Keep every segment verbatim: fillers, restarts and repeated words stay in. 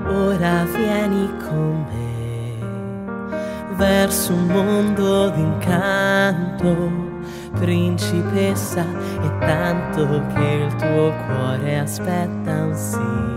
Ora vieni con me verso un mondo d'incanto, principessa, e tanto che il tuo cuore aspetta un sì.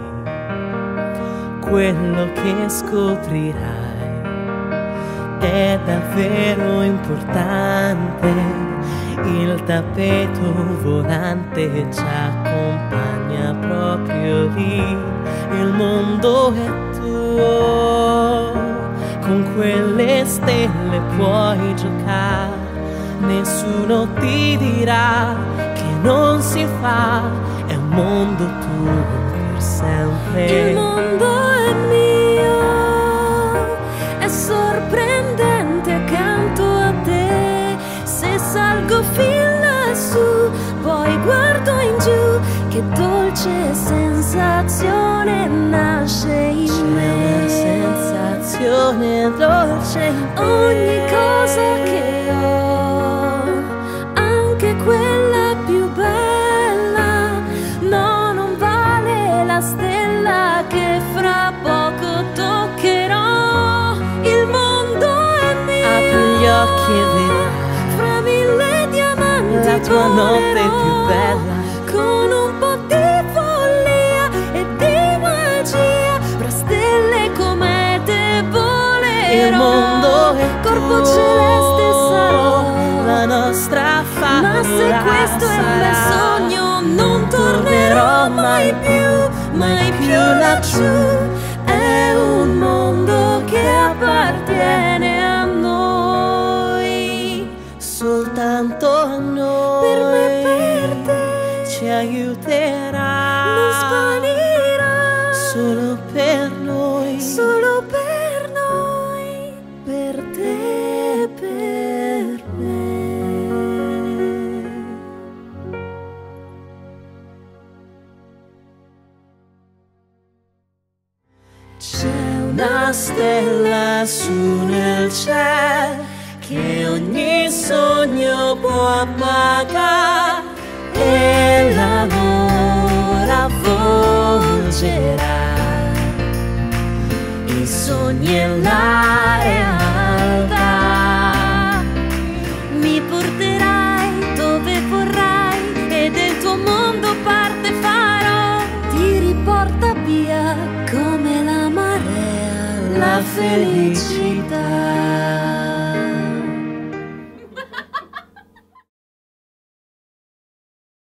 Quello che scoprirai è davvero importante. Il tappeto volante ci accompagna proprio lì. Il mondo è tuo, con quelle stelle puoi giocare. Nessuno ti dirà che non si fa, è un mondo tuo per sempre. Il mondo è mio, è sorprendente accanto a te. Se salgo fin lassù, poi guardo in giù, che dolce sensazione nasce in C'è me. una sensazione dolce in te. Ogni cosa che ho, anche quella più bella, no, non vale la stella che fra poco toccherò. Il mondo è mio, Apri gli occhi e vedrai fra mille diamanti la tua notte volerò, più bella. con un po' di follia e di magia, fra stelle comete volerò. Il mondo è corpo tuo, celeste sarò, la nostra favola ma se questo è il mio sarà. sogno non tornerò mai più, mai più laggiù. È un mondo che appartiene a noi, Soltanto a noi, per me e per te, ci aiuterà, non svanirà, solo per noi, solo per noi, per te e per me. C'è una stella su nel cielo che ogni sogno può appagare, e l'amore avvolgerà i sogni e l'area alta. Mi porterai dove vorrai e del tuo mondo parte farò. Ti riporta via come la marea la felicità.